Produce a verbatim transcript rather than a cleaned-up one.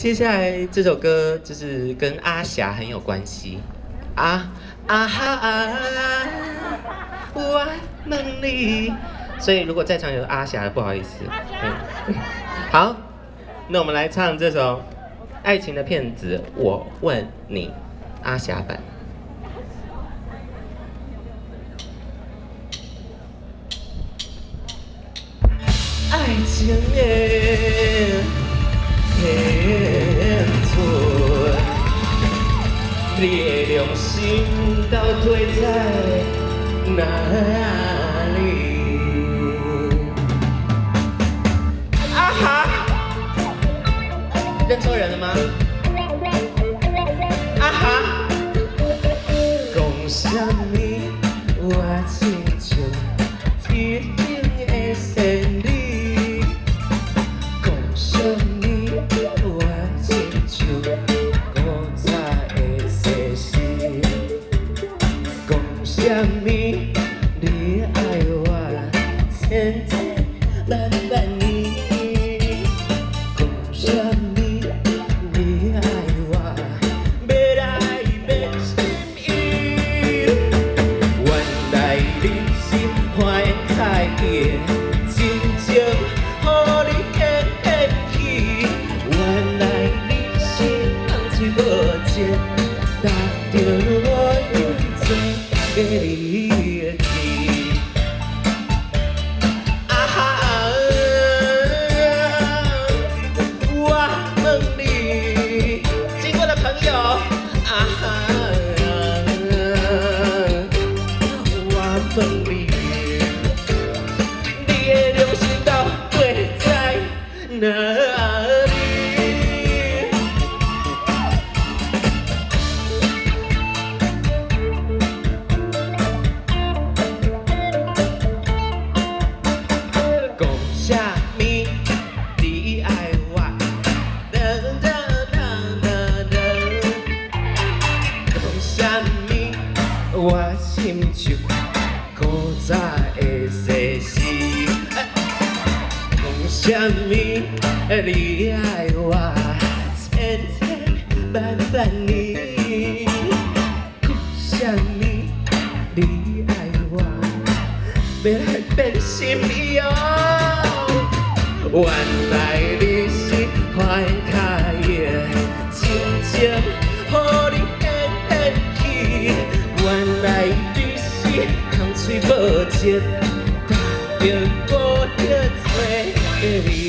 接下来这首歌就是跟阿霞很有关系。啊啊哈啊！我梦里，所以如果在场有阿霞的，不好意思。嗯，好，那我们来唱这首《爱情的骗子》，我问你，阿霞版。 爱情的骗子，你的良心到底在哪里？啊哈！认错人了吗？啊哈！讲什么？我亲像天顶的仙女。 什么？你爱我千千万万年？讲什么？你爱我要来变心意？原来你是花开的真情，予你骗骗去。原来你是放嘴无情，答着我一切。 给你的气，啊哈！我问你，经过的朋友，啊哈！我问你，你的良心到底在哪里？ 什么？你爱我？哒哒哒哒哒。讲什么？我亲像古早的西施。讲什么？你爱我千千万万年。讲什么？你爱我要来变心意哦。 原来你是花开的真情，予你骗骗去。原来你是空嘴无舌，答着我的嘴。